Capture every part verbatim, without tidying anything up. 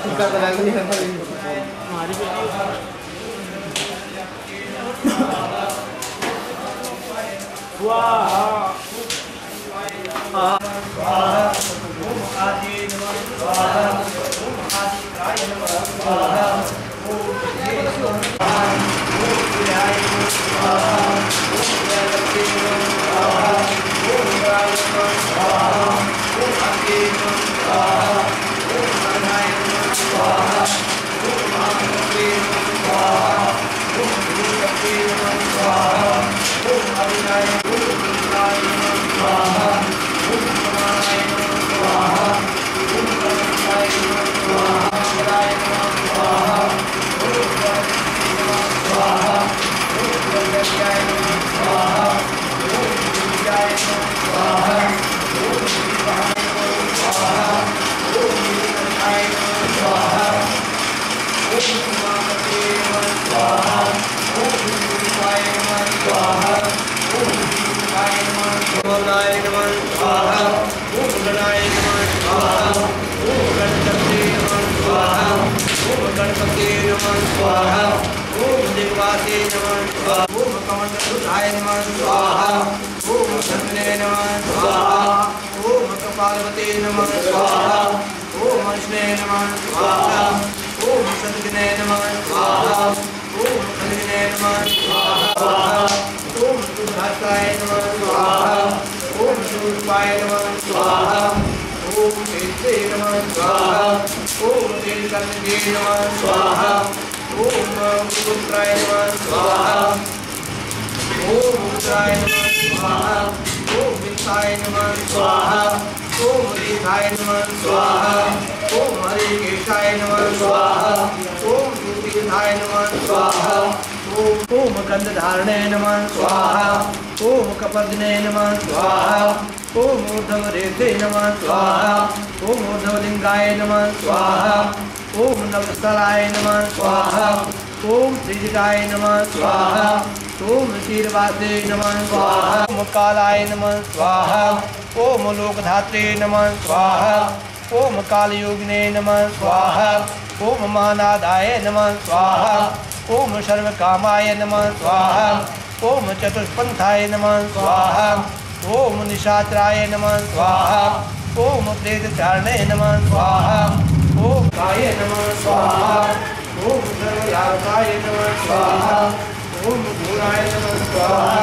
सर्वकामाय नमः स्वाहा। ओम चतुष्पंथाय नमः स्वाहा। ओम निशाचराय नमः स्वाहा। ओम प्रेतचारणे नमः स्वाहा। ओम काय नमः स्वाहा। ओम सर्वलाभाय नमः स्वाहा। ओम भूराय नमः स्वाहा।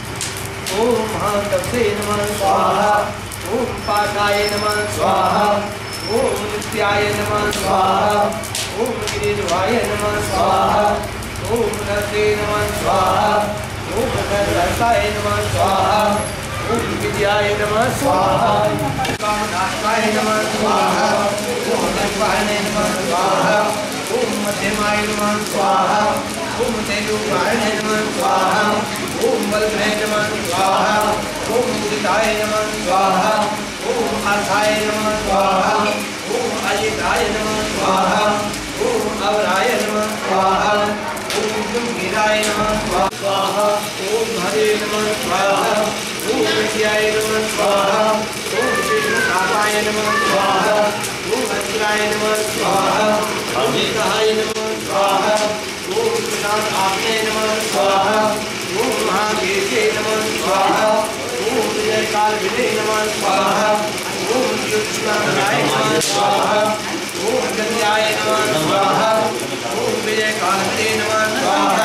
ओम महातपसे नमः स्वाहा। ओम पाशाय नमः स्वाहा। ओम नित्याय नमः स्वाहा। ओम गिरिध्वजाय नमः स्वाहा। ओम नरसे नमः स्वाहा। ओम नरसाय नमः स्वाहा। ओम विद्याय नमः स्वाहा। कामनाशाय नमः स्वाहा। ओम लक्ष्मणाय नमः स्वाहा। ओम मध्यमाय नमः स्वाहा। ओम तेजोगाय नमः स्वाहा। ओम बलभद्राय नमः स्वाहा। ओम मुदिताय नमः स्वाहा। ओम आसाय नमः स्वाहा। ओम अजिताय नमः स्वाहा। ओम अवराय नमः स्वाहा। ओम गंभीराय नमः स्वाहा। ओम हरे नमः स्वाहा। ओम विद्याय नमः स्वाहा। ओम विष्णुकाय नमः स्वाहा। ओम अच्युताय नमः स्वाहा। ओम सहाय नमः स्वाहा। ओम विनाशाय नमः स्वाहा। ओम महादेवाय नमः स्वाहा। ओम विजयकाल विजय नमः स्वाहा। ओम ज्योतिषाय नमः स्वाहा। ओम गंगाय नमः स्वाहा। ओम विजयकाल विजय नमः स्वाहा।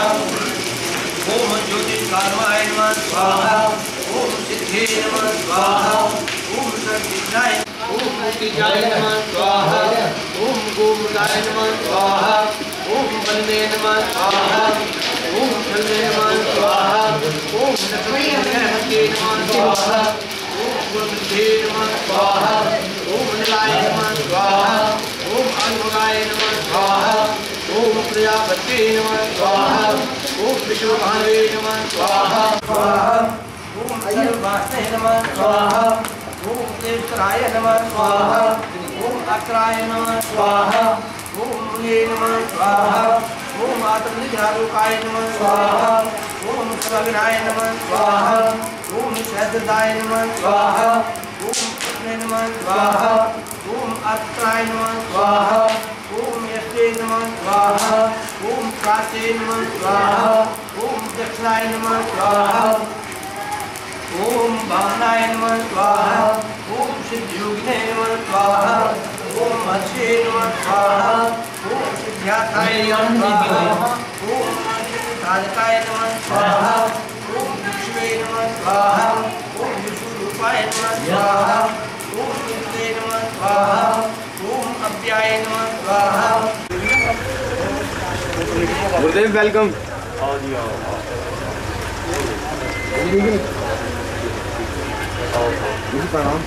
ओम ज्योतिषकालमाय नमः स्वाहा। ओम सिद्धे नमः स्वाहा। ओम सर्वसिद्धाय ओम मुक्तिजाय नमः स्वाहा। ओम गोमुखाय नमः स्वाहा। ओम बलवे नमः स्वाहा। ओम फलवे नमः स्वाहा। ओम लक्ष्मीपते नमः स्वाहा। ओम गुरुबुद्धे नमः स्वाहा। ओम निलाय नमः स्वाहा। ओम अनुगाय नमः स्वाहा। ओम प्रजापते नमः स्वाहा। ओम विश्वभानवे नमः स्वाहा। स्वाहा। ओम अय्यवासने नमः स्वाहा। ओम देवराय नमः स्वाहा। ओम अक्राय नमः स्वाहा। ओम मुने नमः स्वाहा। ओम आत्मनिजारूपाय नमः स्वाहा। ओम सर्वज्ञाय नमः स्वाहा। ओम सहस्रदाय नमः स्वाहा। ओम विष्णु नमः स्वाहा ओम अत्राय नमः स्वाहा ओम यस्ते नमः स्वाहा ओम प्राचे नमः स्वाहा ओम दक्षिणाय नमः स्वाहा ओम वामनाय नमः स्वाहा ओम सिद्धियोगिने नमः स्वाहा ओम मत्स्ये नमः स्वाहा ओम सिद्ध्यार्थाय नमः स्वाहा ओम साधकाय नमः स्वाहा ओम विष्णवे नमः स्वाहा ओम विष्णुरूपाय नमः स्वाहा ओम विष्णुवे नमः स्वाहा ओम अव्याय नमः स्वाहा। गुरुदेव वेलकम। प्रणाम।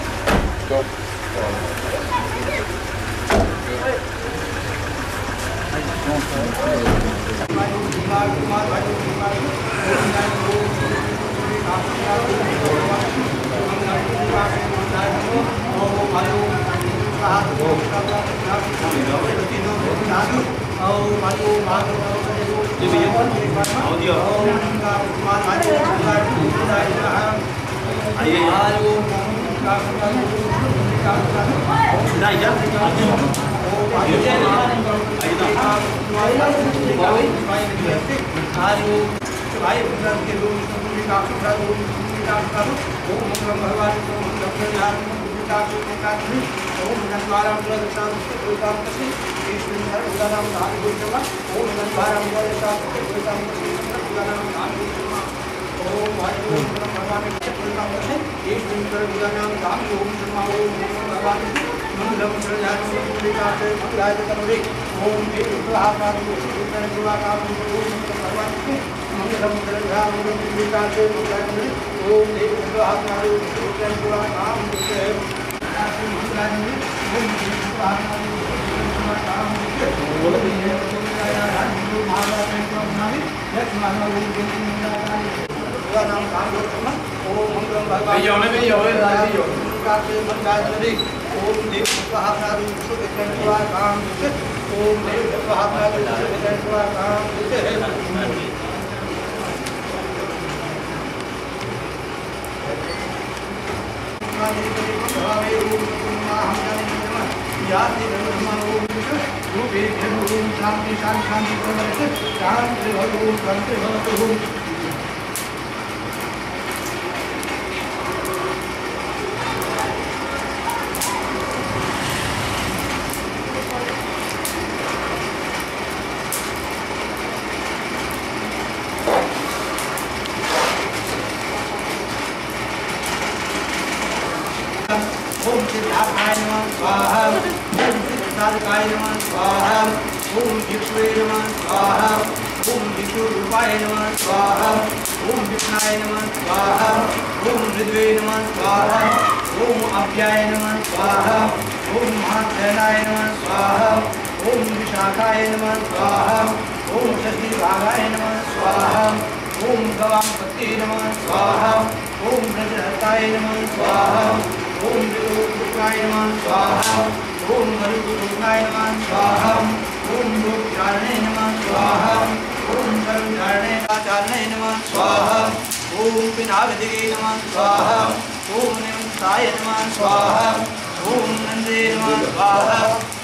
ओम सिद्धार्थाय नमः स्वाहा ओम सिद्धार्थाय नमः स्वाहा ओम विष्णुवे नमः स्वाहा ओम विष्णुरूपाय नमः स्वाहा ओम विष्णाय नमः स्वाहा ओम हृद्वे नमः स्वाहा ओम अव्याय नमः स्वाहा ओम महासेनाय नमः स्वाहा ओम विशाखाय नमः स्वाहा ओम शशिभागाय नमः स्वाहा ओम गवामपते नमः स्वाहा ओम ब्रजहस्ताय नमः स्वाहा ओम विष्णुरूपाय नमः स्वाहा ओम मरुरूपाय नमः स्वाहा ओम लोकचारणे नमः स्वाहा ओम कर्मचारणे आचारणे नमः स्वाहा ओम पिनाविदिगे नमः स्वाहा ओम निमंताय नमः स्वाहा ओम नंदे नमः स्वाहा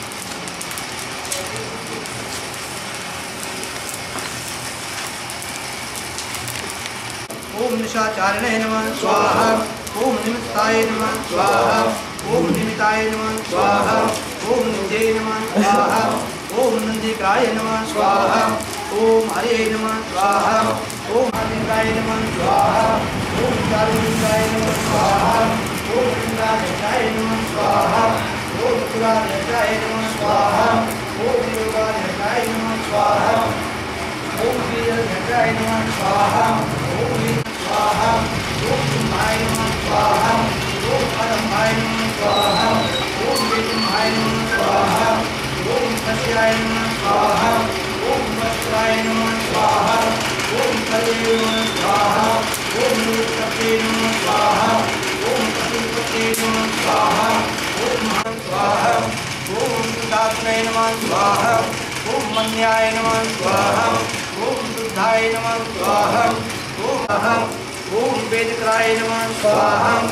ओम निशाचारणे नमः स्वाहा ओम निमित्ताय नमः स्वाहा ओम निमिताय नमः स्वाहा ओम नित्ये नमः स्वाहा ओम नंदिकाय नमः स्वाहा ओम हरे नमः स्वाहा ओम आदिकाय नमः स्वाहा ओम चारुलिंगाय नमः स्वाहा ओम लिंगाय नमः स्वाहा ओम सुराय नमः स्वाहा ओम योगाय नमः स्वाहा ओम वीराय नमः स्वाहा ओम स्वाहा ओम ब्रह्माय नमः स्वाहा ओम परमाय नमः स्वाहा ओम विष्णुय नमः स्वाहा ओम सत्याय नमः स्वाहा ओम वस्त्राय नमः स्वाहा ओम कलये नमः स्वाहा ओम लोकपते नमः स्वाहा ओम पशुपते नमः स्वाहा ओम महान स्वाहा ओम सुदात्मने नमः स्वाहा ओम मन्याय नमः स्वाहा ओम शुद्धाय नमः स्वाहा ओम ओम वेदकराय नमः स्वाहा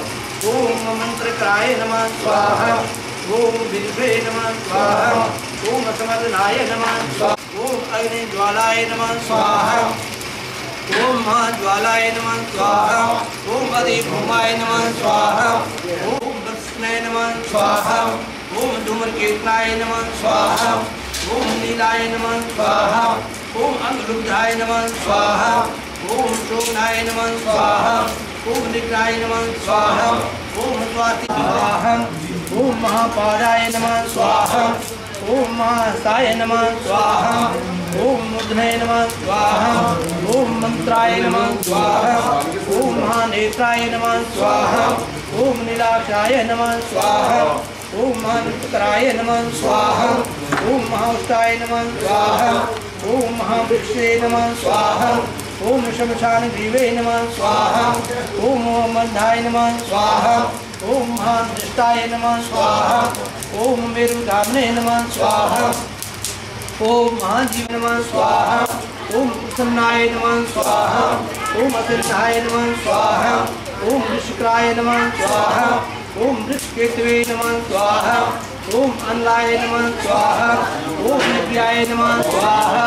ओम मंत्रकाय नमः स्वाहा। ओम विद्वे नमः स्वाहा। ओम समर्नाय नमः स्वाहा। ओम अग्निज्वालाय नमः स्वाहा। ओम महाज्वालाय नमः स्वाहा। ओम अधिभूमाय नमः स्वाहा। ओम दक्षिणाय नमः स्वाहा। ओम धूम्रकेतनाय नमः स्वाहा। ओम नीलाय नमः स्वाहा। ओम अंगलुब्धाय नमः स्वाहा। ओम शोभनाय नमः स्वाहा। ओम निग्राय नमः स्वाहा। ओम स्वाति स्वाहा। ओम महापादाय नमः स्वाहा। ओम महासाय नमः स्वाहा। ओम मुद्नय नमः स्वाहा। ओम मंत्राय नमः स्वाहा। ओम महानेत्राय नमः स्वाहा। ओम नीलाक्षाय नमः स्वाहा। ओम महानुत्तराय नमः स्वाहा। ओम महाउष्टाय नमः स्वाहा। ओम महावृक्षे नमः स्वाहा। ओम शमशान ग्रीवे नमः स्वाहा। ओम मध्याय नमः स्वाहा। ओम महादृष्टाय नमः स्वाहा। ओम मेरुधामने नमः स्वाहा। ओम महाजीव नमः स्वाहा। ओम प्रसन्नाय नमः स्वाहा। ओम अतिरथाय नमः स्वाहा। ओम ऋषिक्राय नमः स्वाहा। ओम वृषकेतवे नमः स्वाहा। ओम अनलाय नमः स्वाहा। ओम नित्याय नमः स्वाहा।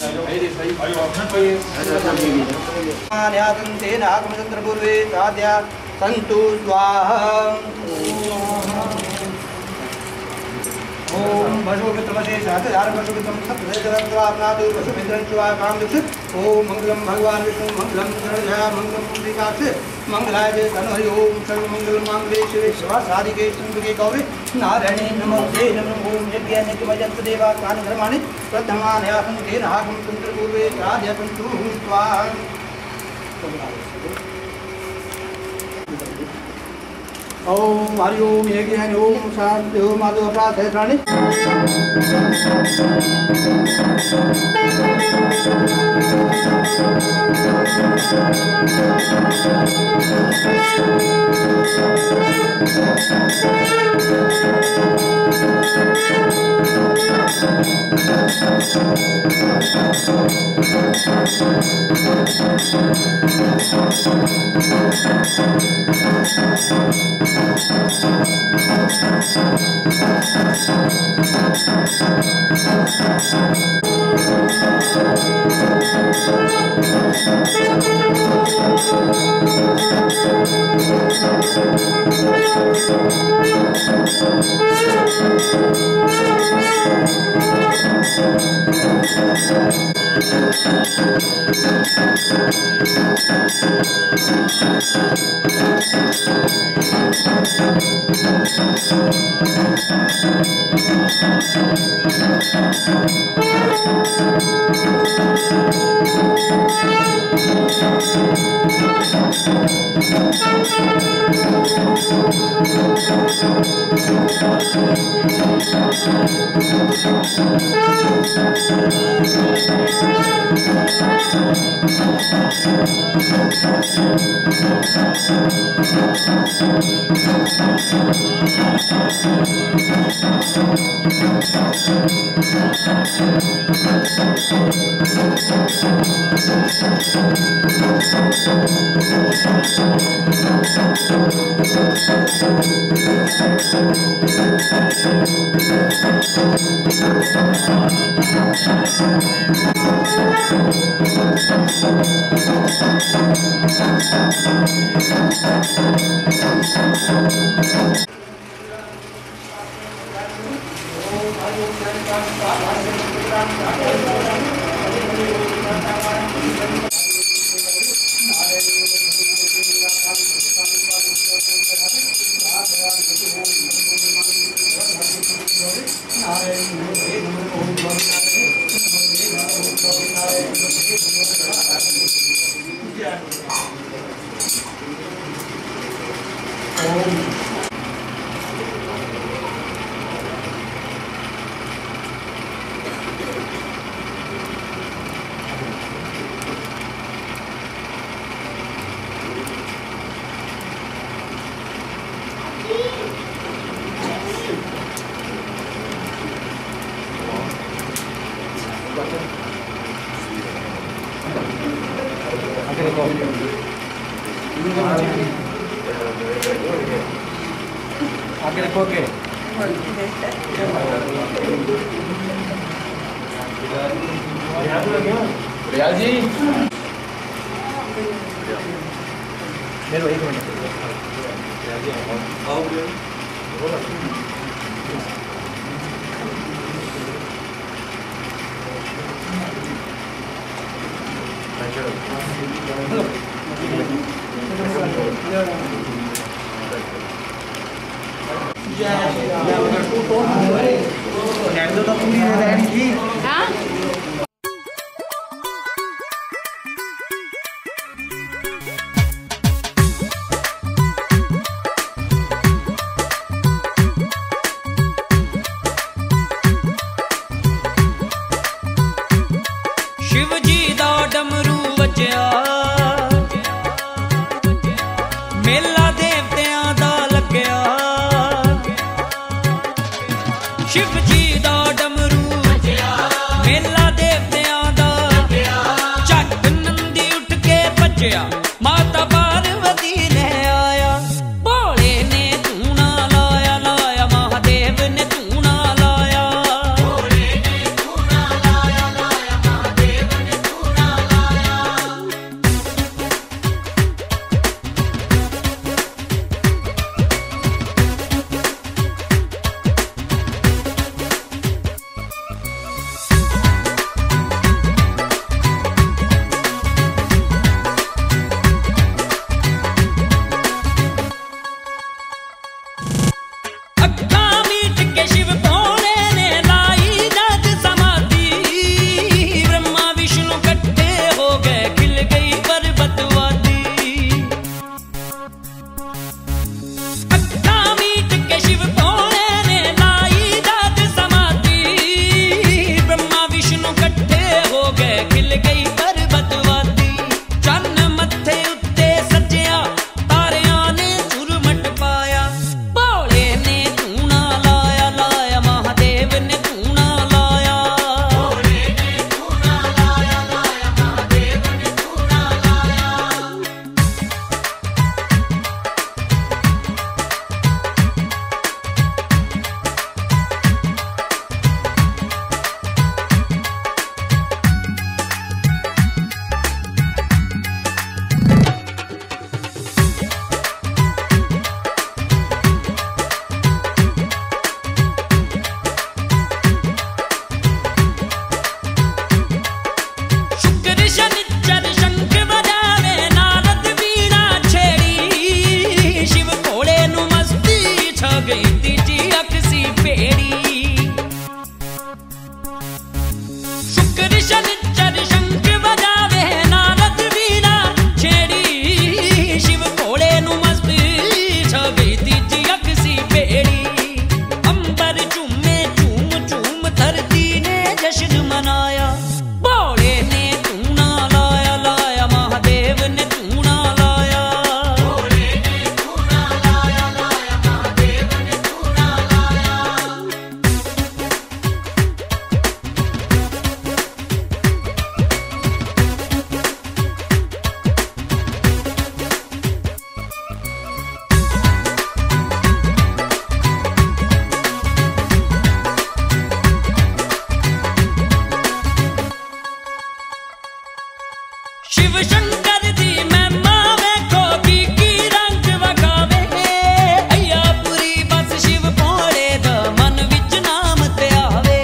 आन्यासन्ते नागमचन्द्रपूर्वे साध्या सन्तु स्वाहा। ओम भशुमित्रमसे सहस्रधार भशुमित्रम सप्तदशरत्वापनादु भशुमित्रं च कामदुष। ओम मंगलम भगवान विष्णु मंगलम गणेशाय मंगलम पुंडरीकाक्ष मंगलाय तनहरि। ओम सर्वमंगल मांगल्ये शिवे सर्वासाधिके शंभुके गौरी नारायणे नमस्ते नमः। ओम यज्ञनित्यमजन्त देवा कानि धर्माणि प्रथमान्यासं तेन हाकं तन्त्रपूर्वे साध्यसन्तु स्वाहा। ओम हरि ओम यज्ञ ओम शांति ओम माधव अपराध सहस्राणि। आगे रखो आगे। रियाज जी मेरे वही कौन आओ शिव जी दा डमरू वजया मेला देवतियां दा लगया शिव जी दा डमरू वजया मेला देवतियां दा लगया झट नंदी उठ के भजया माता पार्वती ने आया भोले ने धूना लाया लाया महादेव ने धूना लाया भोले ने धूना लाया लाया महादेव ने धूना लाया अक्खा मीट के शिव भोले ने लाई जग समाधि ब्रह्मा विष्णु कट्ठे हो गए खिल गई पर्वतवादी अक्खा मीट के शिव भोले ने लाई जग समाधि ब्रह्मा विष्णु कट्ठे हो गए खिल गई पर्वतवादी चन्न मत्थे उत्ते सजया तारियां ने चुरमट पाया भोले ने धूना लाया लाया महादेव ने धूना लाया भोले ने धूना लाया लाया महादेव ने धूना लाया शुक्र शनिचर शंख बजावे नारद वीणा छेड़ी शिव भोले नु मस्ती छ गई तीजी अकसी पेड़ी शुक्र शनिचर शंख बजावे नारद वीणा छेड़ी शिव भोले नु मस्ती छ गई तीजी अकसी पेड़ी अंबर झूमे झूम झूम धरती ने जश्न मनाया भोले ने धूना लाया लाया महादेव ने धूना लाया भोले ने धूना लाया लाया महादेव ने धूना लाया शिव शंकर दी महिमा वेखो की की रंग वखावे अय्या पूरी बस शिव भोले दा मन विच नाम ते आवे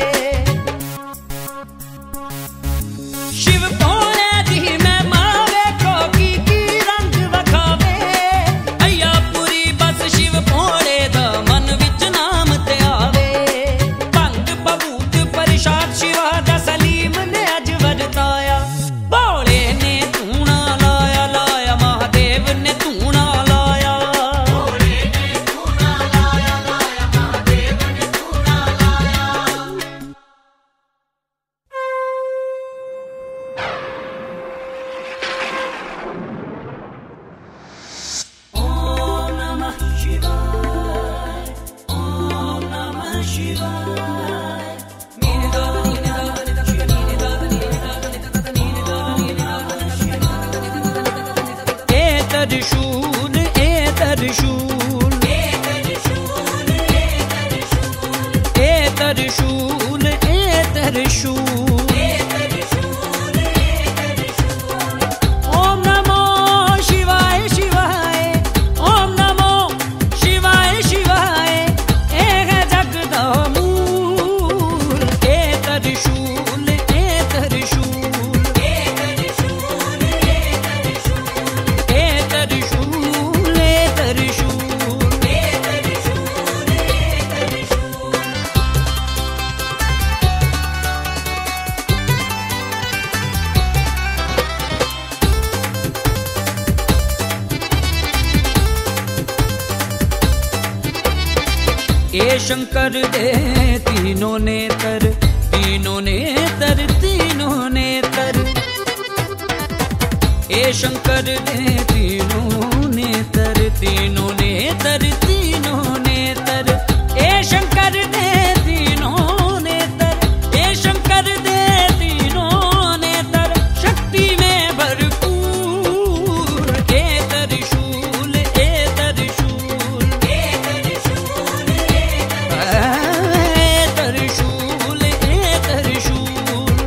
शिव भोले दी महिमा वेखो की की रंग वखावे अय्या पूरी बस शिव भोले दा मन विच नाम ते आवे भंग बबूत प्रसाद शिवा दा सलीम ने अज वरताया भोले ने धूना लाया लाया महादेव ने धूना लाया भोले ने धूना लाया लाया महादेव ने धूना लाया ओम नमः शिवाय ओम नमः शिवाय नीनि दादा नीनि दादा नीनि दादा नीनि दादा नीनि दादा नीनि दादा नीनि दादा नीनि दादा ए त्रिशूल ए त्रिशूल ए त्रिशूल त्रिशूल ए त्रिशूल ओम नमो शिवाय शिवाय ओम नमो शिवाय शिवाय एक जगदो मूल ए त्रिशूल ए त्रिशूल ए त्रिशूल ए त्रिशूल ए शंकर दे तीनों नेत्र तीनों नेत्र तीनों नेत्र ए शंकर दे तीनों नेत्र तीनों नेत्र तीनों नेत्र ए शंकर दे तीनों नेत्र ए शंकर दे तीनों नेत्र शक्ति में भरपूर ए त्रिशूल ए त्रिशूल ए त्रिशूल ए त्रिशूल ए त्रिशूल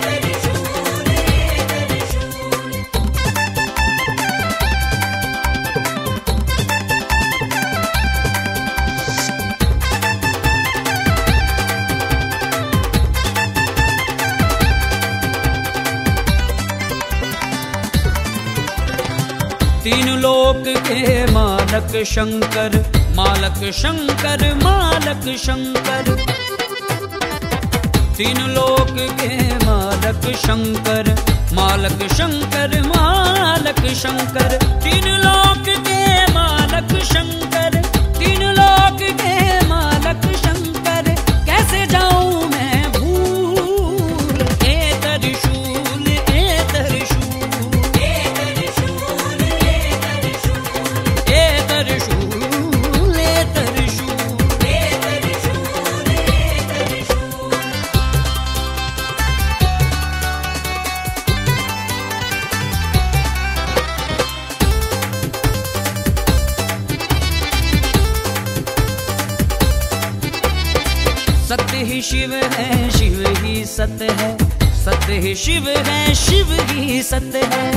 तीन लोक के मालक शंकर मालक शंकर मालक शंकर तीन लोक के मालक शंकर मालक शंकर मालक शंकर तीन लोक के मालक शंकर तीन लोक के मालक शंकर कैसे जाऊं मैं भूल ए त्रिशूल ए त्रिशूल ए त्रिशूल ए त्रिशूल ए त्रिशूल ए त्रिशूल सत्य ही शिव है शिव ही सत्य है सत्य ही शिव है शिव ही सत्य है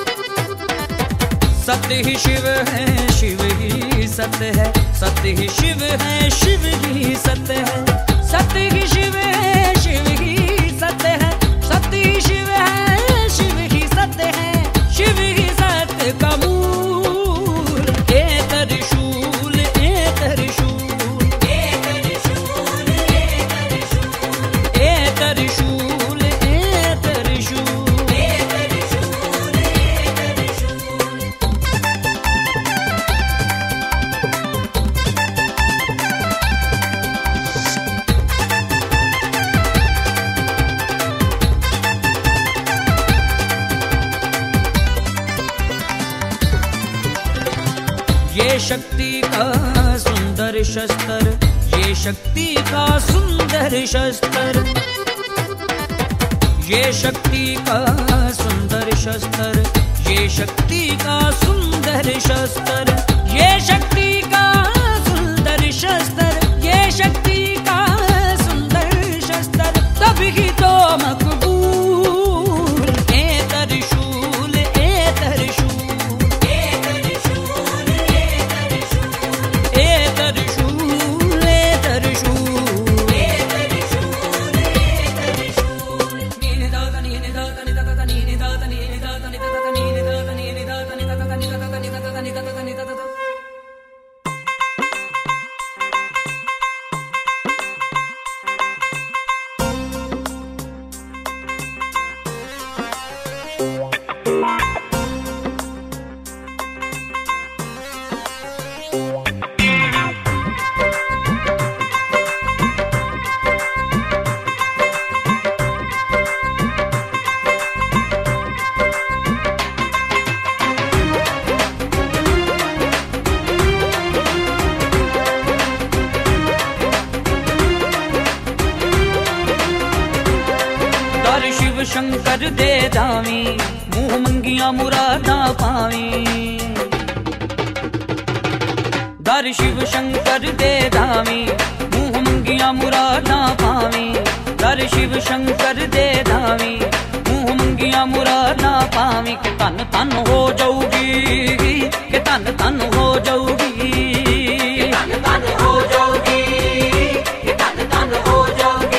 सत्य ही शिव है शिव ही सत्य है सत्य ही शिव है शिव ही सत्य है सत्य ही शिव है शिव ही सत्य है सत्य ही शिव है शिव ही सत्य है शिव ही सत्य का मूल ए त्रिशूल ए त्रिशूल ए त्रिशूल ए त्रिशूल ए त्रिशूल ये शक्ति का सुंदर शस्त्र ये शक्ति का सुंदर शस्त्र ये शक्ति का सुंदर शस्त्र ये शक्ति का सुंदर शस्त्र ये शक्ति का सुंदर शस्त्र ये शक्ति का सुंदर शस्त्र तभी तो मकबूल ए त्रिशूल ए त्रिशूल ए त्रिशूल ए त्रिशूल ए त्रिशूल ए त्रिशूल नीनि दाता नीनि दाता नी दाता नीनि दाता नीनि दाता नी दाता नीनि दाता नीनि दाता नी दाता नी दाता नी दाता नी दाता नी दाता शिव शंकर दे जावी मुंह मंगिया मुरादा पावी दर शिव शंकर दे जावी मुंह मंगिया मंगिया मुरादां पावी, दर शिव शंकर दे धावी। मुंह मंगिया मुरादां पावी, के तन तन हो जाऊगी, के तन तन हो जाऊगी, तन तन हो जाऊगी, के तन तन हो जाऊगी।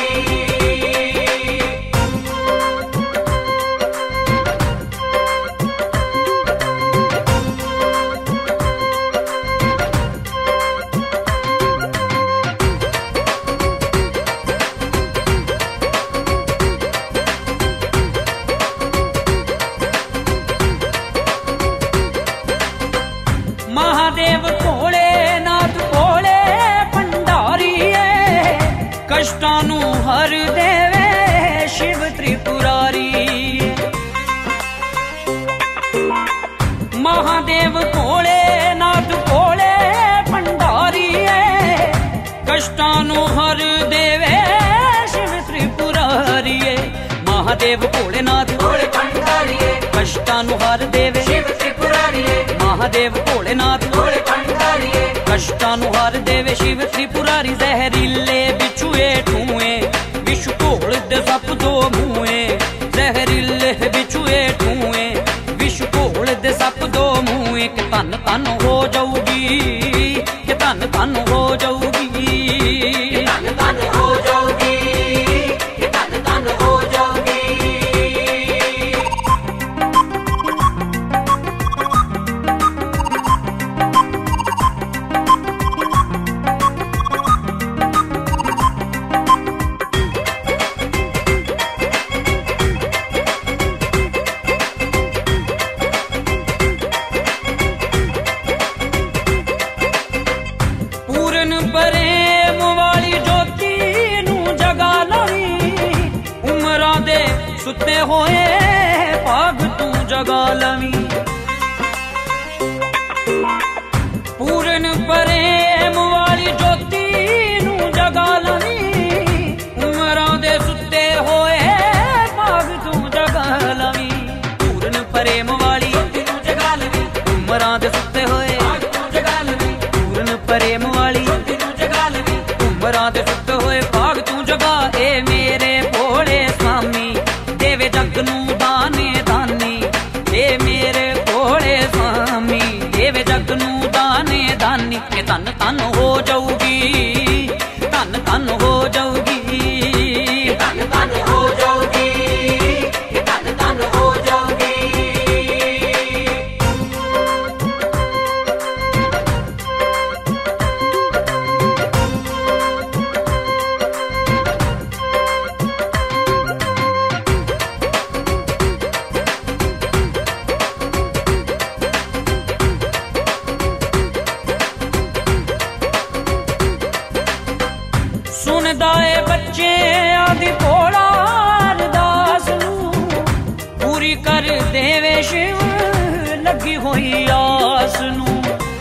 महादेव भोले नाथ भोले भंडारीए, कष्टां नूं हर देवे शिव त्रिपुरारी। महादेव भोले नाथ भोले भंडारीए, कष्टां नूं हर देवे शिव त्रिपुरारीए। महादेव भोलेनाथ भोले भंडारीए, कष्टां नूं हर देवे शिव त्रिपुरारीए। महादेव भोलेनाथ भोले भंडारीए, कष्टां नूं हर देवे शिव त्रिपुरारी। जहरीले बिछुए ठूए, विष घोल दे सप दो मुए। जहरीले बिछुए ठूए, विष घोल दे सप दो मुए। के तन तन हो जाऊगी, के तन तन हो जाऊगी, तन तन हो जाऊगी, के तन तन हो जाऊगी। पूरन प्रेम वाली ज्योति नूं जगा लवी, उमरां दे सुते होए भाग तू जगा लवी। पूरन प्रेम वाली ज्योति नूं जगा लवी, उमरां दे सुते होए भाग तू जगा लवी। पूरन प्रेम वाली ज्योति नूं जगा लवी, उमरां दे सुते होए भाग तू जगा लवी। पूरन प्रेम वाली ज्योति नूं जगा लवी, उमरां दे सुते होए भाग तू जगा। ए मेरे भोले स्वामी देवे जग नूं दाने दानी। ए मेरे भोले स्वामी देवे जग नूं दाने दानी। के तन तन हो जाऊगी, तन तन हो जाऊगी, तन तन हो जाऊगी, के तन तन हो जाऊगी। सुनदा ए बच्चे आदि भोला अरदास नूं, पूरी कर देवे शिव लगी होई आस नूं।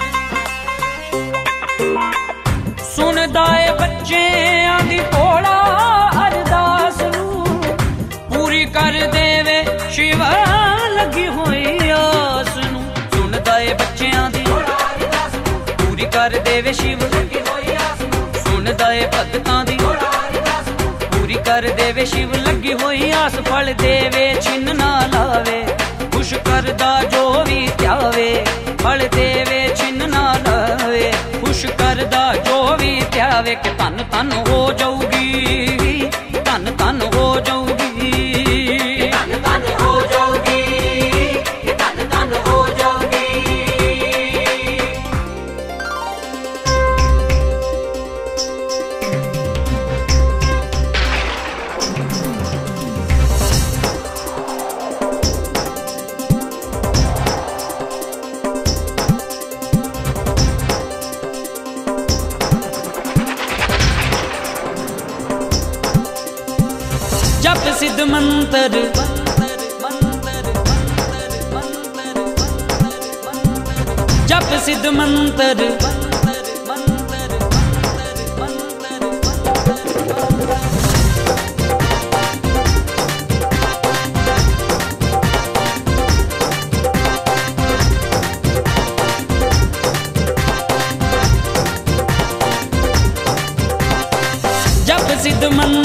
सुनदा ए बच्चे आदि भोला अरदास नूं, पूरी कर देवे शिव लगी होई आस नूं। सुनदा ए बच्चेआं दी पूरी कर देवे शिव लगी होई आस नूं। सुनदा ए भगतां दी पूरी कर देवे शिव लगी होई आस। फल देवे छिन्न ना लावे, खुश करदा जो भी त्यावे। फल देवे छिन्न ना लावे, खुश करदा जो भी त्यावे। के तन तन हो जाऊगी, तन तन हो जाऊगी, तन तन हो जाऊगी, तन तन हो जाऊगी। जप सिद्ध मंत्र जप सिद्ध मंत्र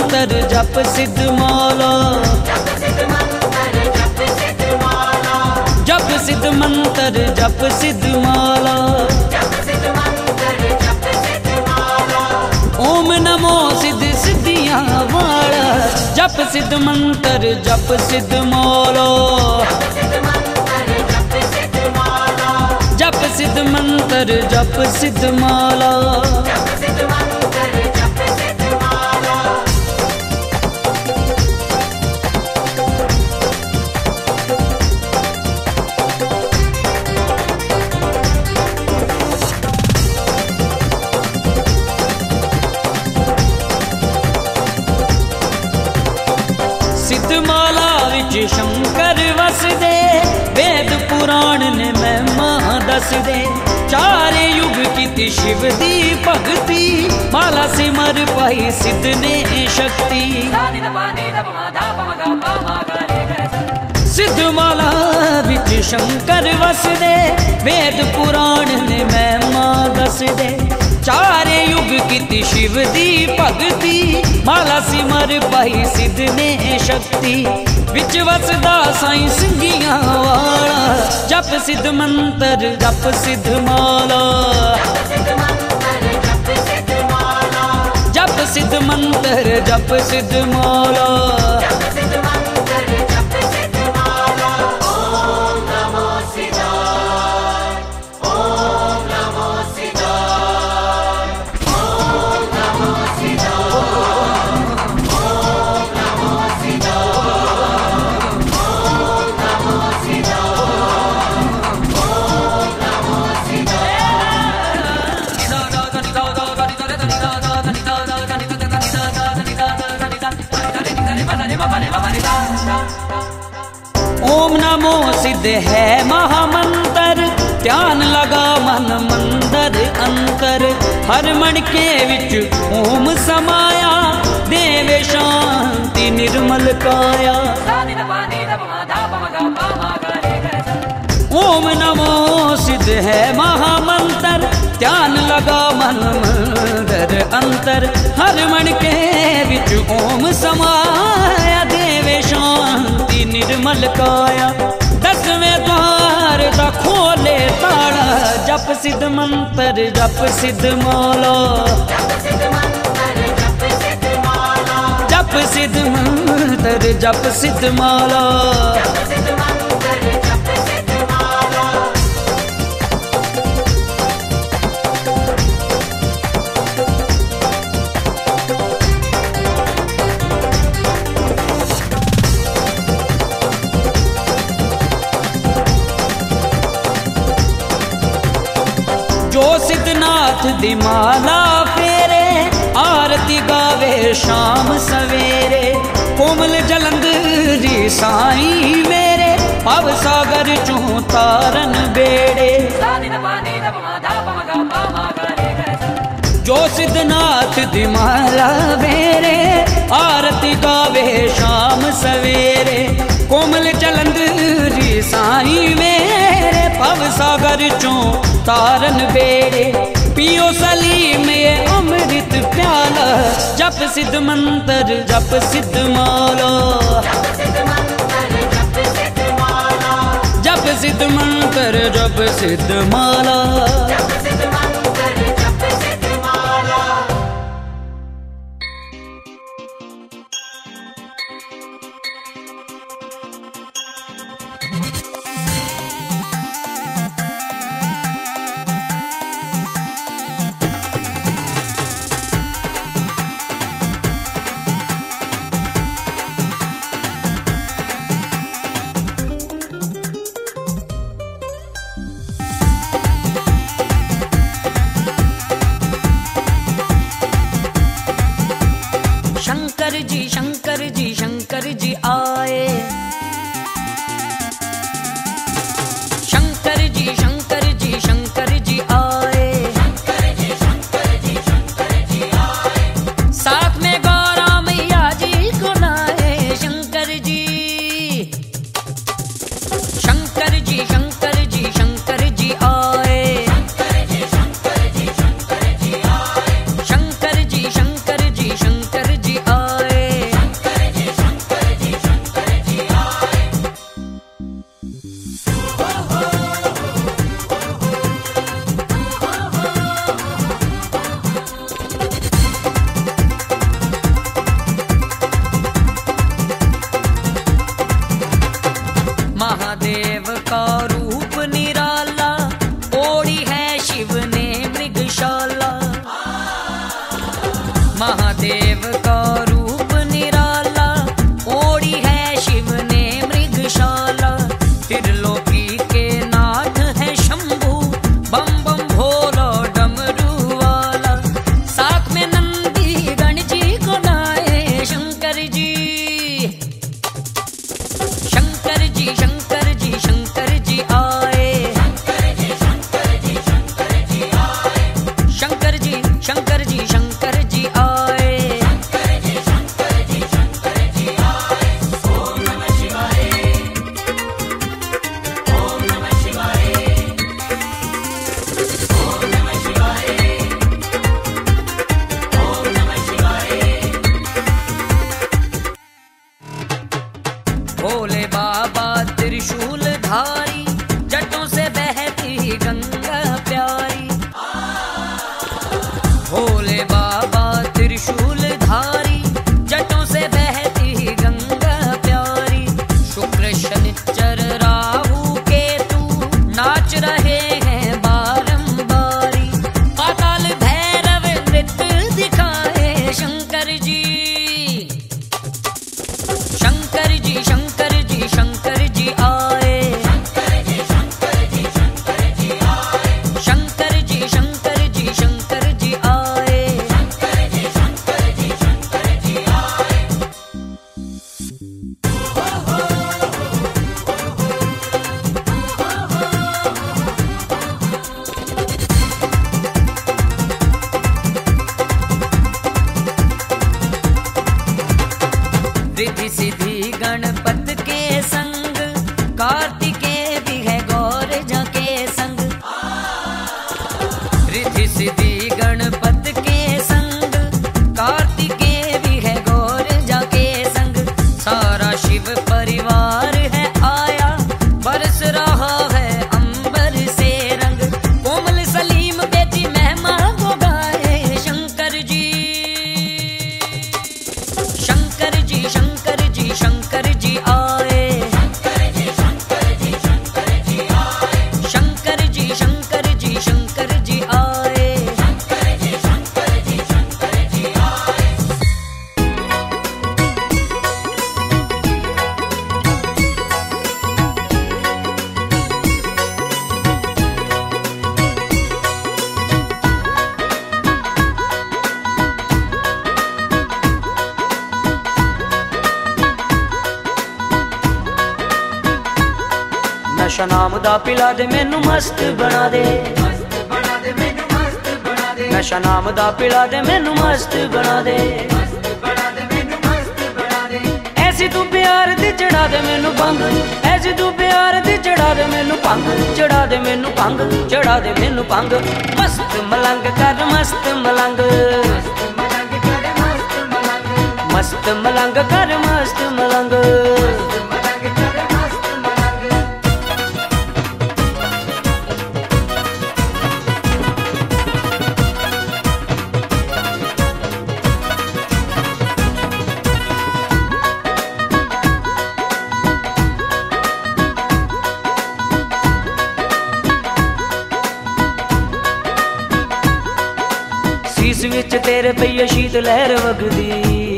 मंत्र जप सिद्ध माला, जप सिद्ध मंत्र जप सिद्ध माला, ओम नमो सिद्ध सिद्धियां वाला, जप सिद्ध मंत्र जप सिद्ध माला, जप सिद्ध मंत्र जप सिद्ध माला। सिद्धमाला विच शंकर वसदे, वेद पुराण ने महिमा दसदे, चारे युग कीती शिव दी भगती, माला सिमर पाई सिद्ध ने शक्ति। सिद्धमाला विच शंकर वसदे, वेद पुराण ने महिमा दसदे, चारे युग कीती शिव दी भगती, माला सिमर पाई सिद्ध ने शक्ति। विच वसदा साईं सिंगियां वाला, जप सिद्ध मंत्र जप सिद्ध माला, जप सिद्ध मंत्र जप सिद्ध माला। ओम नमो सिद्ध है महामंत्र, ध्यान लगा मन मंदर अंतर, हर मन के विच ओम समाया, देवे शांति निर्मल काया। ओम नमो सिद्ध है महामंत्र, ध्यान लगा मन मंदर अंतर, हर मन के विच ओम समाया, देवे शांति निर्मल काया। दसवें द्वार दा खोले ताड़ा, जप सिद्ध मंत्र जप सिद्ध माला, जप सिद्ध मंत्र जप सिद्ध माला। जो सिद्धनाथ दी माला फेरे, आरती गावे शाम सवेरे, कोमल जलंधरी साईं मेरे, भव सागर चों तारन बेड़े। जो सिद्धनाथ दी माला फेरे, आरती गावे शाम सवेरे, कोमल जलंधरी साईं मेरे, भव सागर चों तारन बेड़े। पियो सलीम ये अमृत प्याला, जप सिद्ध मंत्र जप सिद्ध माला, जप सिद्ध मंत्र जप सिद्ध माला। शंकर जी शंकर जी शंकर जी आए, शंकर जी शंकर जी शंकर जी आए, शंकर जी शंकर जी शंकर जी आए, साथ में गौरा मैया जी को लाए। शंकर जी शंकर जी शंकर जी शंकर जी आए, शंकर जी शंकर जी शंकर जी आए, शंकर जी शंकर जी शंकर जी आए। भोले बाबा त्रिशूल धारी, जटों से बहती गंगा प्यारी। भोले बाबा त्रिशूल धारी, जटों से बहती गंगा प्यारी। शुक्र शनिचर राहु केतु नाच रहे हैं बारंबारी। पाताल भैरव नृत्य दिखाए शंकर जी, शंकर जी शंकर जी शंकर जी आए। शंकर जी शंकर जी शंकर जी आए। शंकर जी शंकर जी शंकर जी आए। शंकर जी शंकर जी शंकर जी आए। रिद्धि सिद्धि गणपत के संग, कार्तिकेय भी है गौरजा के संग। रिद्धि सिद्धि गणपत के संग, कार्तिकेय भी है गौरजा के संग। सारा शिव परिवार है आया, बरस रहा है अंबर से रंग। कोमल सलीम बेटी महिमा को गाए शंकर जी, शंकर जी शंकर जी शंकर जी आए। शंकर जी शंकर जी शंकर जी आए। शंकर जी शंकर जी शंकर जी आए। शंकर जी शंकर जी शंकर जी आए। नशा नाम दा पिला दे मैनू मस्त बना दे। नशा नाम दा पिला दे मैनू मस्त बना दे। ऐसी तू प्यार दी चढ़ा दे मैनू भंग, ऐसी तू प्यार दी चढ़ा दे मैनू भंग। चढ़ा दे मैनू भंग, चढ़ा दे मैनू भंग। मस्त मलंग कर मस्त मलंग, मस्त मलंग कर मस्त मलंग। सीस विच तेरे पईए शीत लहर वगदी,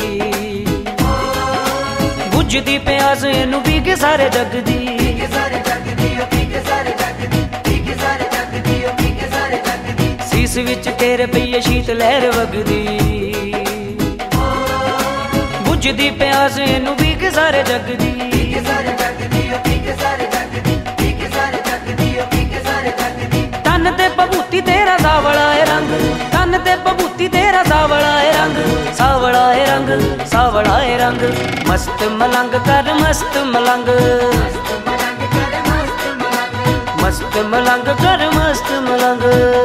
बुझदी प्यास इनू पी के सारे जग दी। सीस विच तेरे पईए शीत लहर वगदी, बुझदी प्यास इनू पी के सारे जग दी। तन ते भभूति तेरा सावला है रंग, तन ते भभूति तेरा सावला है रंग। सावला है रंग, सावला है रंग। मस्त मलंग कर मस्त मलंग, मस्त मलंग कर मस्त मलंग।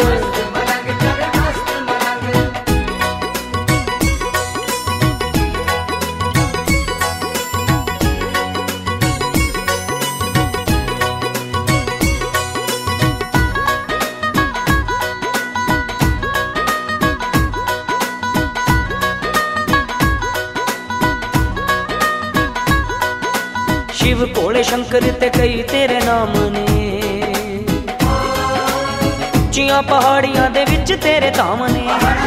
शिव भोले शंकर ते कई तेरे नाम ने, उच्चियां पहाड़ियां दे विच तेरे धाम ने।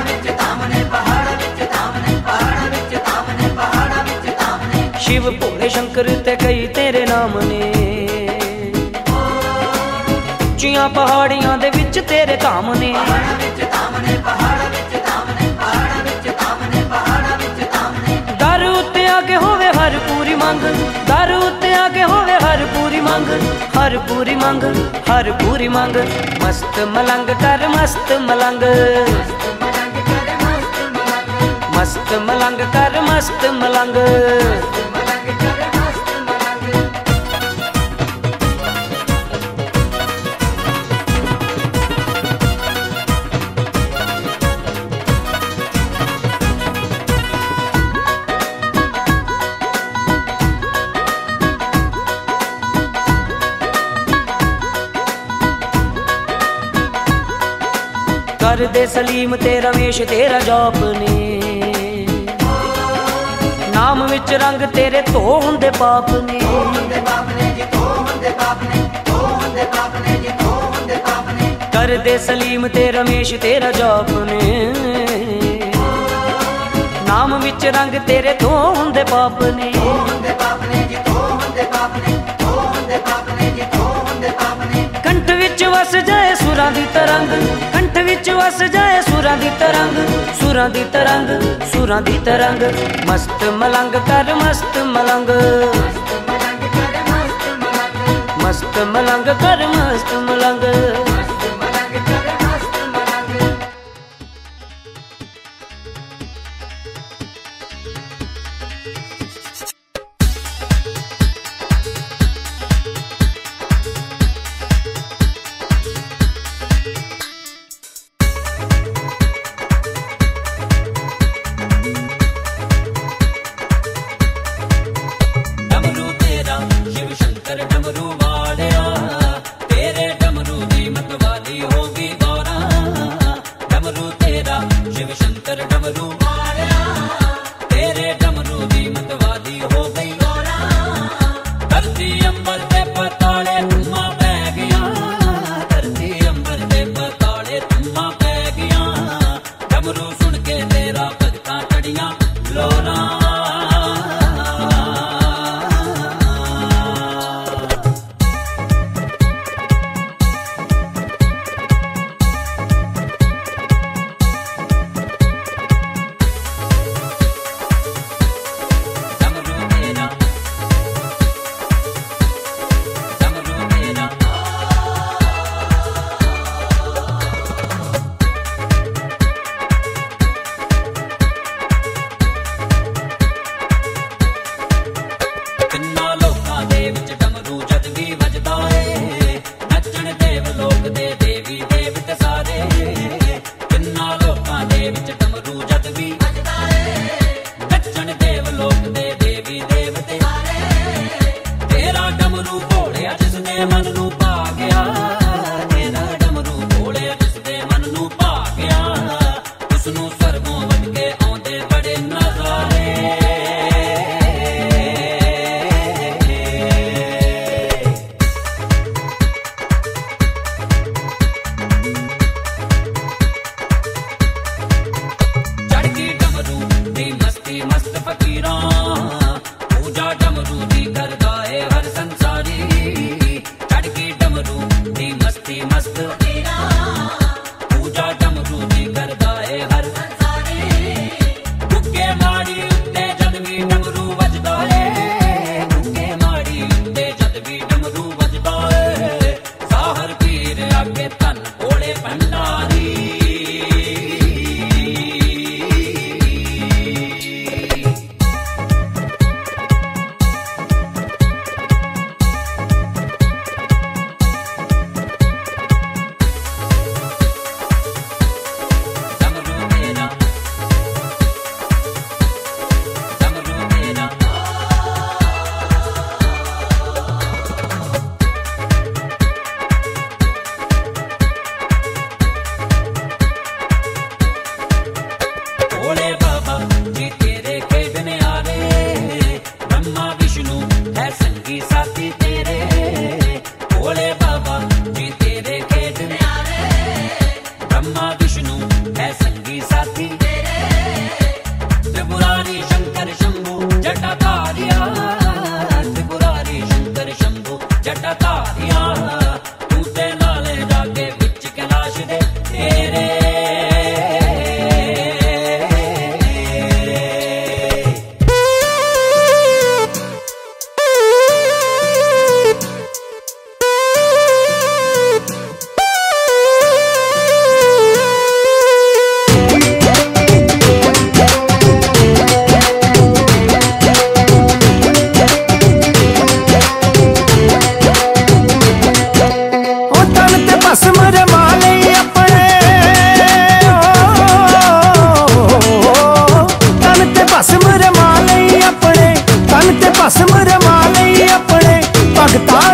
शिव भोले शंकर ते कई तेरे नाम ने, उच्चियां पहाड़ियां दे विच तेरे धाम ने। दर उत्ते आगे होवे हर पूरी मंग, दर उत्ते आगे होवे हर पूरी मंग। हर पूरी मंग, हर पूरी मंग। मस्त मलंग कर मस्त मलंग, मस्त मलंग कर मस्त मलंग। कर दे सलीम ते रमेश तेरा जॉब ने, नाम विच रंग तेरे तो हुंदे पाप ने। कर दे सलीम ते रमेश तेरा जॉब ने, नाम विच रंग तेरे तो हुंदे पाप ने। कंठ विच वस जाए सुरां दी तरंग, कंठ विच वस जाए सुरां दी तरंग, सुरां दी तरंग, सुरां दी तरंग। मस्त मलंग कर मस्त मलंग, मस्त मलंग कर मस्त मलंग।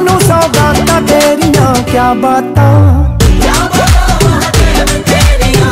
क्या बातां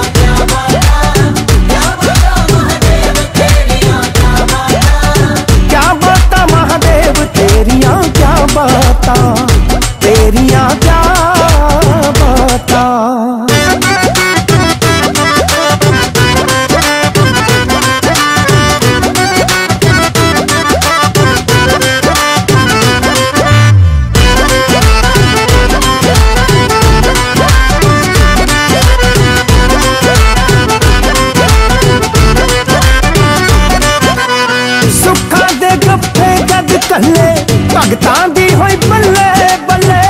गप्पे जद कल्ले भगतां दी होई बल्ले बल्ले।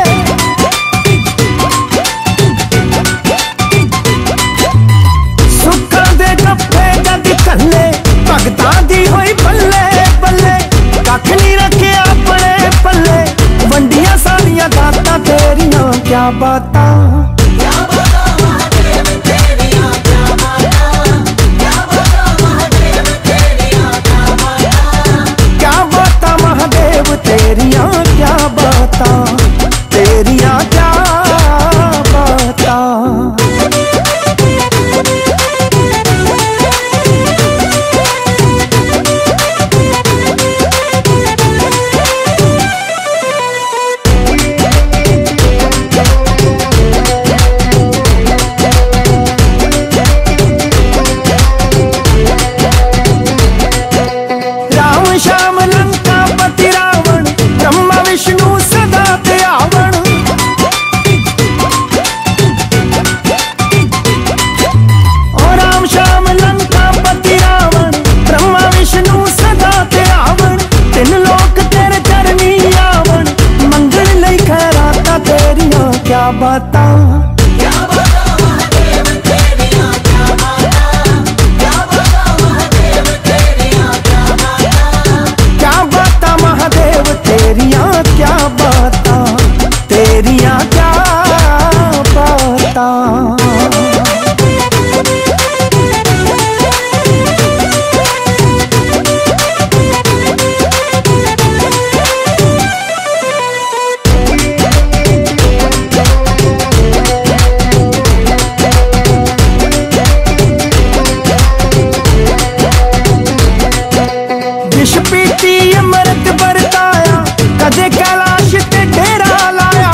सुखां दे गप्पे जद कल्ले भगतां दी होई बल्ले बल्ले। कख नहीं रखे अपने पल्ले वंडियां सारियां दातां तेरियां क्या बातां। तेरियां क्या बातां तेरियां क्या बातां। राम श्याम लंका पति रावण ब्रह्मा विष्णु सदा ते आवण। ओ राम श्याम लंका पति रावण ब्रह्मा विष्णु सदा ते आवण। तीन लोक तेरे चरनी आवण मंगल लई खैरातां तेरियां क्या बातां। तेरियां क्या बातां तेरियां क्या बातां। विष पीती अमृत बरताया कदे कैलाश ते डेरा लाया।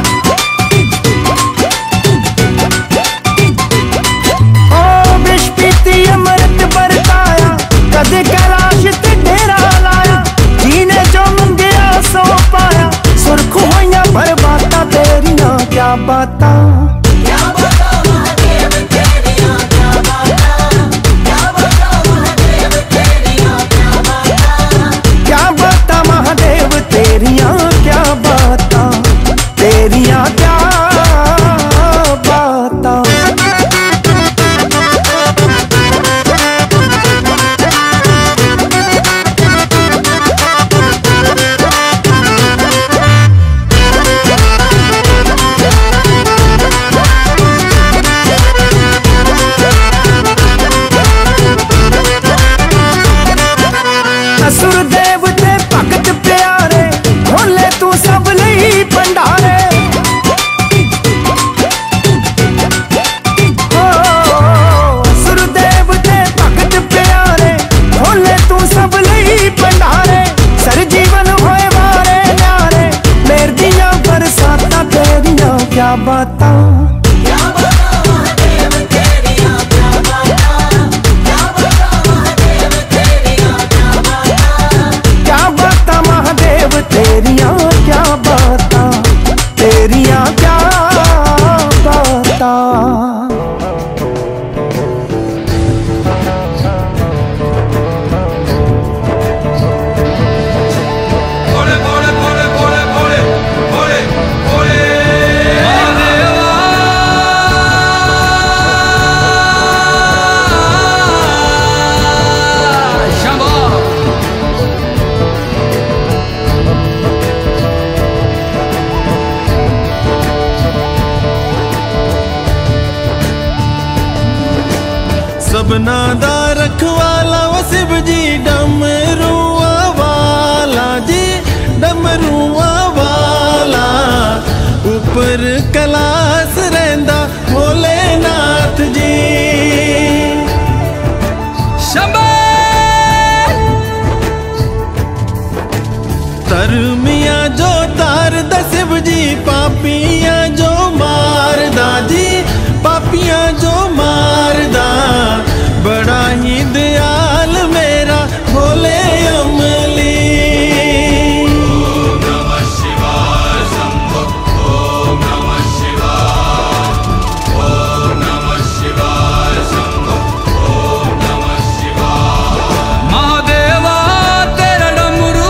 ओ विष पीती अमृत बरताया कदे कैलाश ते डेरा लाया। जीने जो मंगया सो पाया सुरख होइयां बरबातां तेरियां क्या बातां। तेरियां क्या बातां तेरियां क्या बातां। असुर देवते भगत प्यारे खोले तू सब लई भंडारे। असुर देवते भगत प्यारे खोले तू सब लई भंडारे। सर जीवन होए वारे न्यारे मेर दियां बरसातां तेरियां क्या बातां। तेरियां क्या बातां तेरियां क्या बातां। भोले भोले भोले भोले भोले भोले भोले महादेवा। शंभो सबना दा रखवाला वो शिव जी डमरुआ वाला जी डमरुआ वाला। ऊपर कैलाश रहिंदा भोलेनाथ जी। शंभो तरमिया जो तार दा शिव जी पापियां जो मारदा जी पापियां जो मारदा। बड़ा ही दयाल मेरा भोले अमली। ओम नमः शिवाय शंभो ओम नमः शिवाय ओम नमः शिवाय शंभो ओम नमः शिवाय। महादेवा तेरा डमरू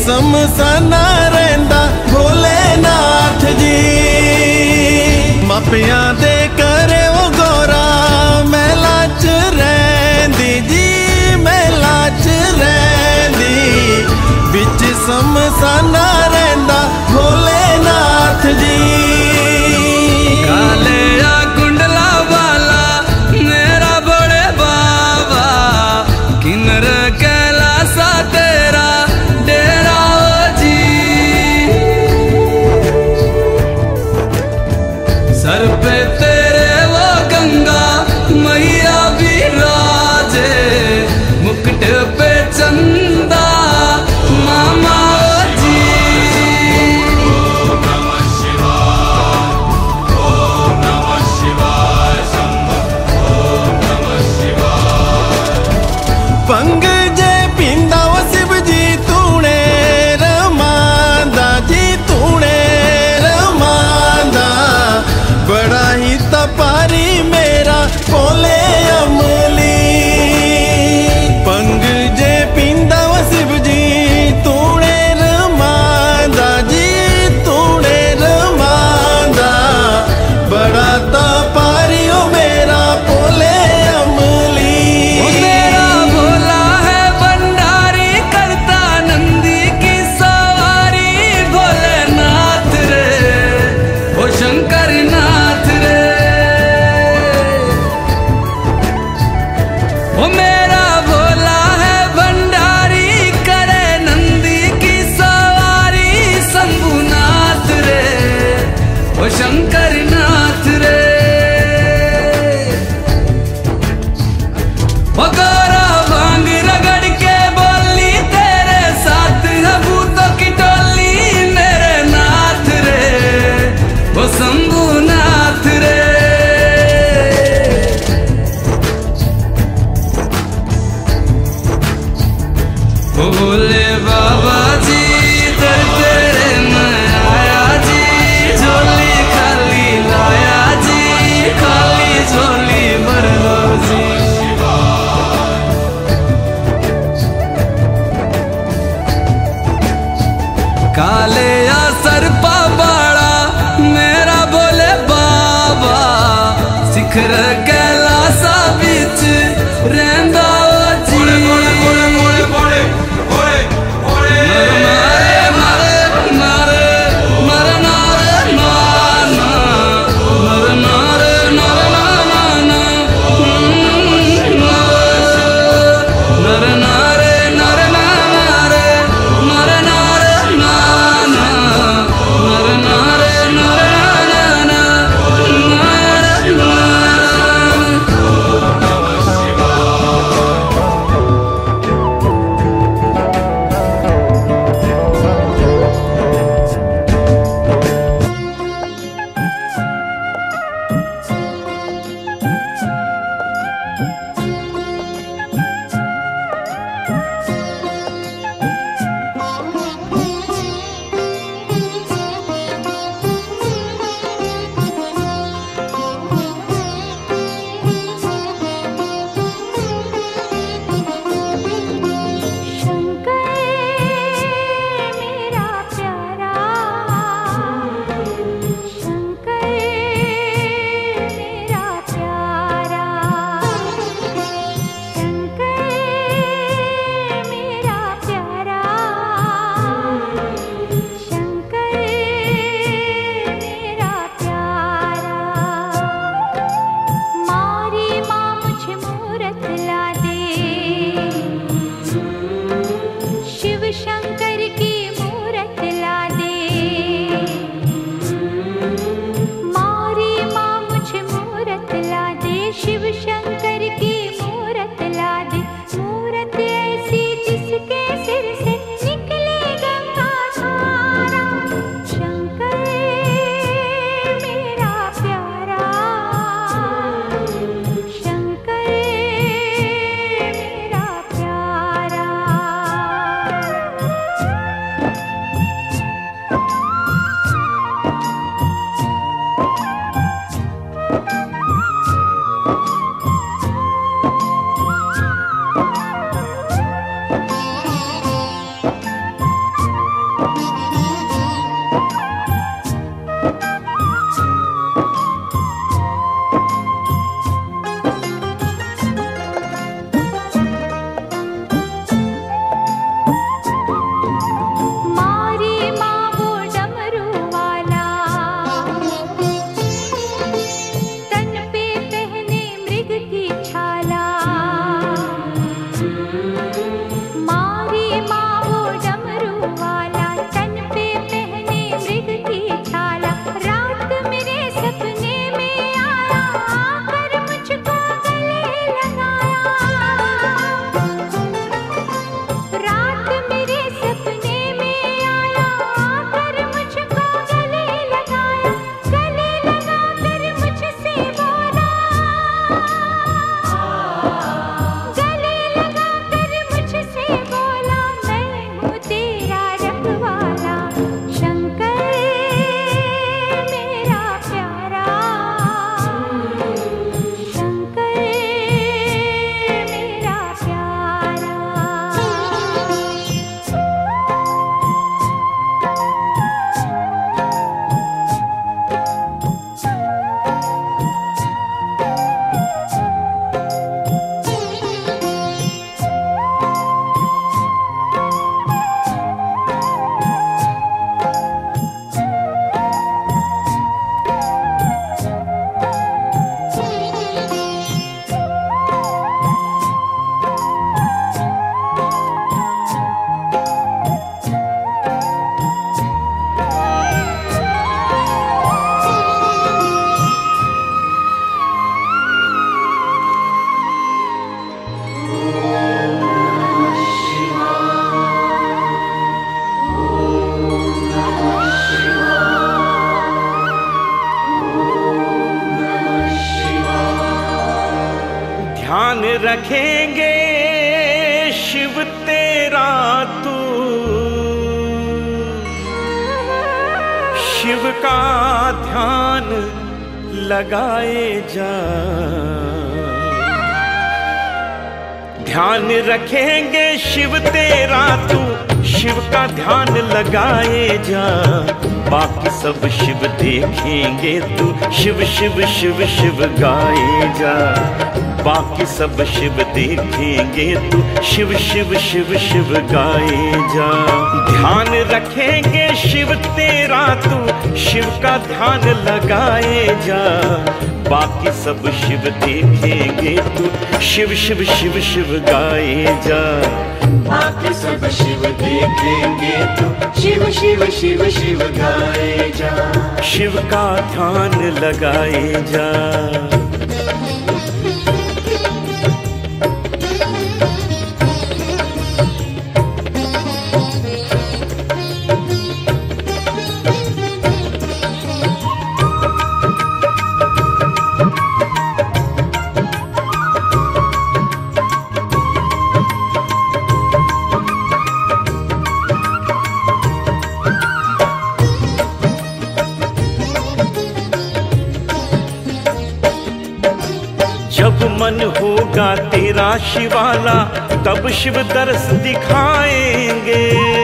समसाना रहिंदा भोलेनाथ जी। मापियां दे करे ओ गौरा महला च रहिंदी जी, महला च रहिंदी बिच समसाना रहिंदा भोलेनाथ जी। काले या कुंडला वाला मेरा बड़े बाबा, किन्नर कैलासा तेरा डेरा जी। सर पे तेरे वो गंगा मैया विराजे, मुकुट पे चंदा मामा जी। ओम नमः शिवाय, ओम नमः शिवाय शंभो, ओम नमः शिवाय। पंग जे पींदा वो शिव जी तूने रमांदा जी, तूने रमांदा बड़ा ही तपारी मेरा भोले अमली। पंग जे पींदा वो शिव जी तूने रमांदा जी, तूने रमांदा बड़ा तपारी ओ मेरा भोले अमली। ओ मेरा भोला है भंडारी, करता नंदी की सवारी, भोलेनाथ रे ओ शंकर नाथ रे। ओ मेरा भोला है भंडारी, करे नंदी की सवारी, शंभुनाथ रे ओ शंकर नाथ रे। ओ गौरा भांग रगड़ के बोली, तेरे साथ है भूतों की टोली, मेरे नाथ रे ओ शंभुनाथ रे। ओ भोले बाबा जी दर तेरे मैं आया जी, झोली खाली लाया रखेंगे शिव तेरा तू, शिव का ध्यान लगाए जा। ध्यान रखेंगे शिव तेरा तू, शिव का ध्यान लगाए जा। बाकी सब शिव देखेंगे तू शिव शिव शिव शिव गाए जा। बाकी सब शिव देखेंगे तू शिव शिव शिव शिव गाए जा। ध्यान रखेंगे शिव तेरा तू, शिव का ध्यान लगाए जा। बाकी सब शिव देखेंगे तू शिव शिव शिव शिव गाए जा। बाकी सब शिव देखेंगे तू शिव शिव शिव शिव गाए जा। शिव का ध्यान लगाए जा। जब मन होगा तेरा शिवाला तब शिव दर्श दिखाएंगे।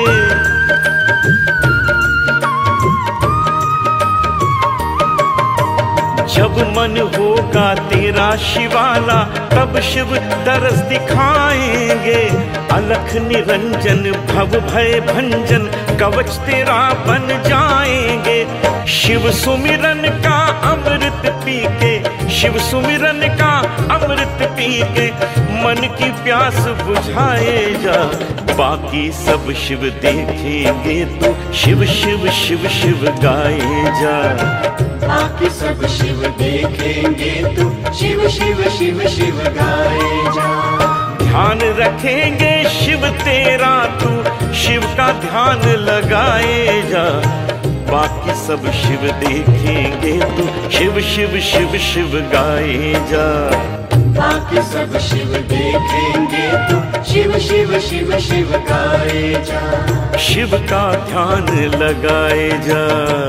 जब मन होगा तेरा शिवाला तब शिव दर्श दिखाएंगे। अलख निरंजन भव भय भंजन कवच तेरा बन जाएंगे। शिव सुमिरन का अमृत पी के, शिव सुमिरन का अमृत पी के मन की प्यास बुझाए जा। बाकी सब शिव देखेंगे तो शिव शिव शिव शिव गाए जा। बाकी सब शिव देखेंगे तू शिव शिव शिव शिव गाए जा। ध्यान रखेंगे शिव तेरा तू, शिव का ध्यान लगाए जा। बाकी सब शिव देखेंगे तू शिव शिव शिव शिव गाए जा। बाकी सब शिव देखेंगे तू शिव शिव शिव शिव गाए जा। शिव का ध्यान लगाए जा।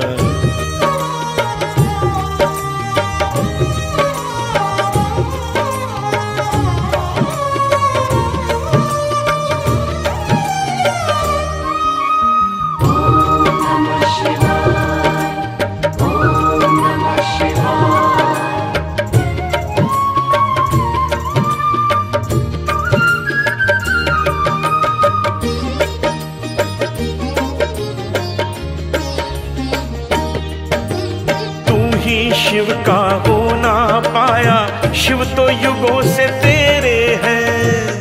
शिव का हो ना पाया, शिव तो युगों से तेरे हैं।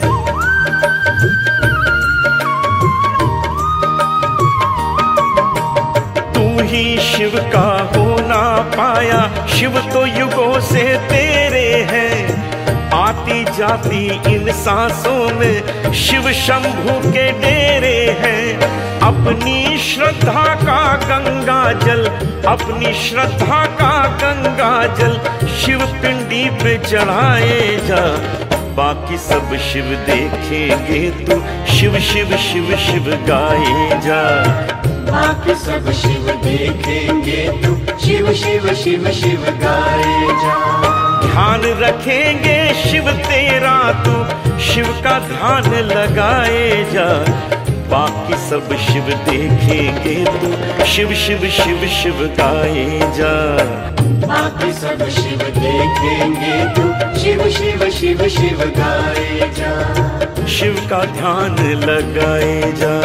तू ही शिव का हो ना पाया, शिव तो युगों से तेरे हैं। आती जाती इन सांसों में शिव शंभू के डेरे हैं। अपनी श्रद्धा का गंगा जल, अपनी श्रद्धा का गंगा जल शिव पिंडी पे चढ़ाए जा। बाकी सब शिव देखेंगे तू शिव शिव शिव शिव गाए जा। बाकी सब शिव देखेंगे तू शिव शिव शिव शिव गाए जा। ध्यान रखेंगे शिव तेरा तू, शिव का ध्यान लगाए जा। बाकी सब शिव देखेंगे तू शिव शिव शिव शिव गाए जा। बाकी सब शिव देखेंगे तू शिव शिव शिव शिव गाए जा। शिव का ध्यान लगाए जा।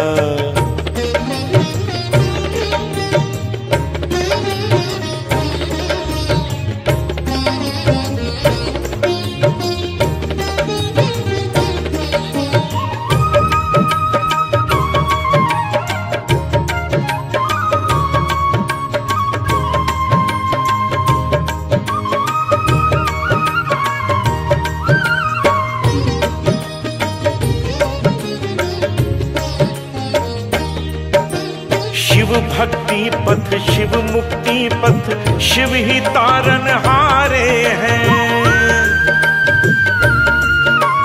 शिव भक्ति पथ, शिव मुक्ति पथ, शिव ही तारन हारे हैं।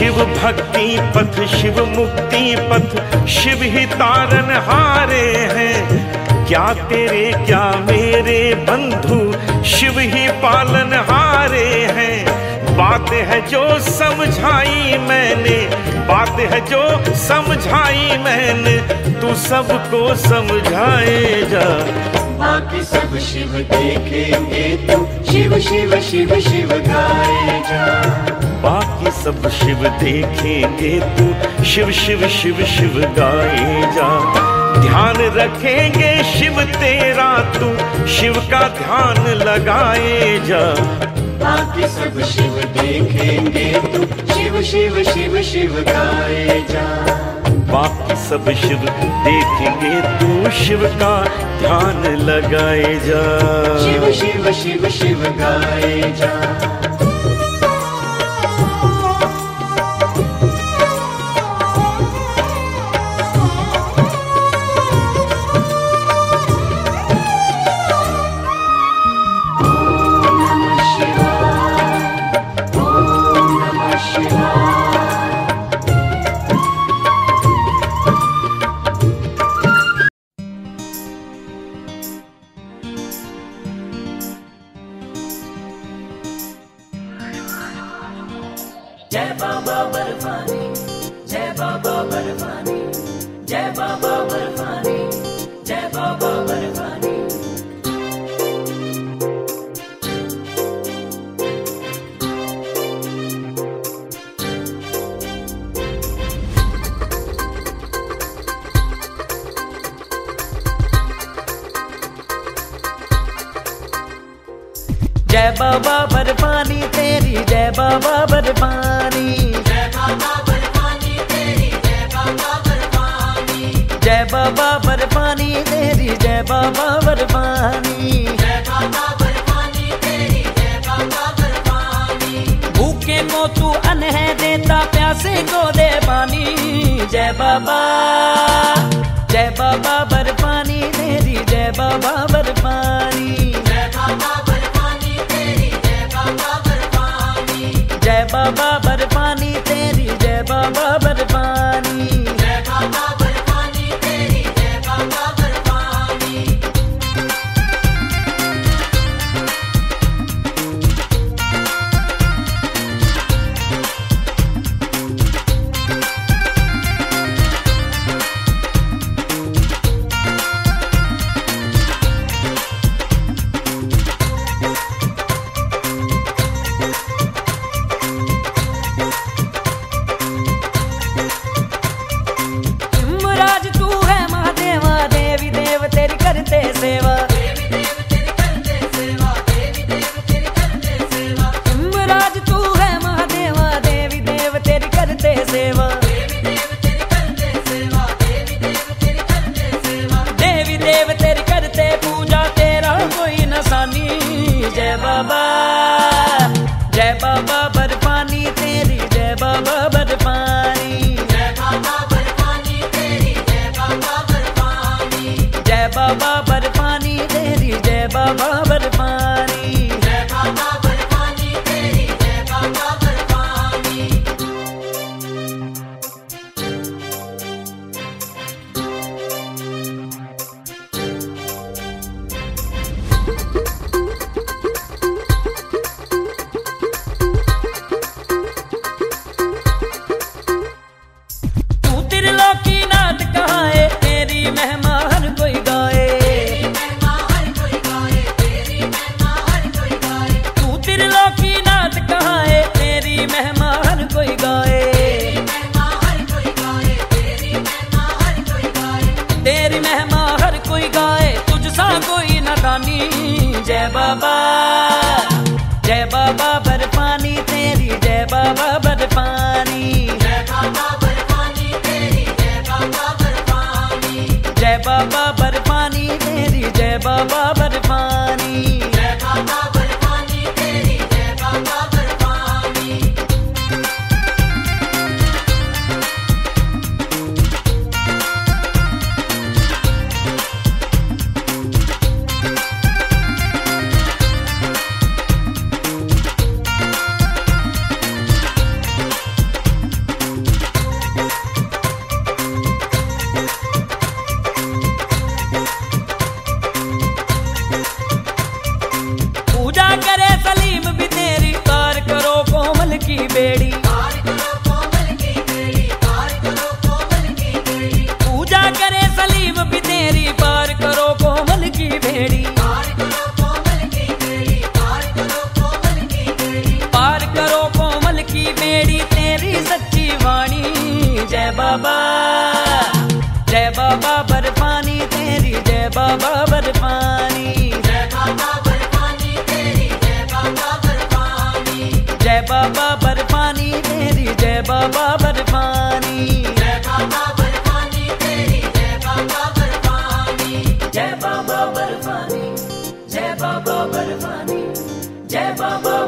शिव भक्ति पथ शिव मुक्ति पथ शिव ही तारन हारे हैं। क्या तेरे क्या मेरे बंधु शिव ही पालन हारे हैं। बात है जो समझाई मैंने, बात है जो समझाई मैंने, तू सबको समझाए जा। बाकी सब शिव देखेंगे तू शिव शिव शिव शिव गाए जा। बाकी सब शिव देखेंगे तू शिव शिव शिव शिव गाए जा। ध्यान रखेंगे शिव तेरा तू शिव का ध्यान लगाए जा। बाकी सब शिव देखेंगे तू शिव शिव शिव शिव गाए जा। बाकी सब शिव देखेंगे तू शिव का ध्यान लगाए जा। शिव शिव शिव शिव गाए जा। जय बाबा बर्फानी, जय बाबा बर्फानी, जय बाबा बर्फानी, जय बाबा बर्फानी। जय बाबा बर्फानी तेरी जय बाबा बर्फानी, जय बाबा बर्फानी तेरी जय बाबा बर्फानी, जय बाबा बर्फानी तेरी जय बाबा बर्फानी, जय बाबा बर्फानी तेरी जय बाबा बर्फानी। भूखे को तू अन्न है देता प्यासे को दे पानी। जय बाबा जय बाबा बर्फानी तेरी जय बाबा बर्फानी, जय बाबा जय बाबा बर्फानी तेरी जय बाबा बर्फानी, जय बाबा बर्फानी तेरी जय बाबा बर्फानी। सेवा राज तू है महादेवा देवी देव तेरी करते सेवा। देवी देव तेरी करते पूजा तेरा कोई नसानी। जय बाबा जय बाबा बर्फानी तेरी जय बाबा बर्फानी, जय बाबा बर्फानी तेरी जय बाबा बर्फानी, जय बाबा बर्फानी तेरी जय बाबा बर्फानी, जय बाबा बर्फानी तेरी जय बाबा बर्फानी। तू त्रिलोकी नाथ कहाँ है तेरी महिमा हर कोई गाए। तू त्रिलोकी नाथ कहाँ है तेरी महिमा हर कोई गाए। तेरी महिमा हर कोई गाए तुझ सा कोई न दानी। जय बाबा जय बाबा बर्फानी तेरी जय बाबा बर्फानी, जय बाबा बर्फानी तेरी जय बाबा बर्फानी, जय बाबा बर्फानी तेरी जय बाबा बर्फानी, जय बाबा बर्फानी तेरी जय बाबा बर्फानी। बर्फानी, जय बाबा बर्फानी तेरी, जय बाबा बर्फानी, जय बाबा बर्फानी तेरी, जय बाबा बर्फानी, जय बाबा बर्फानी तेरी, जय बाबा बर्फानी, जय बाबा बर्फानी, जय बाबा बर्फानी, जय बाबा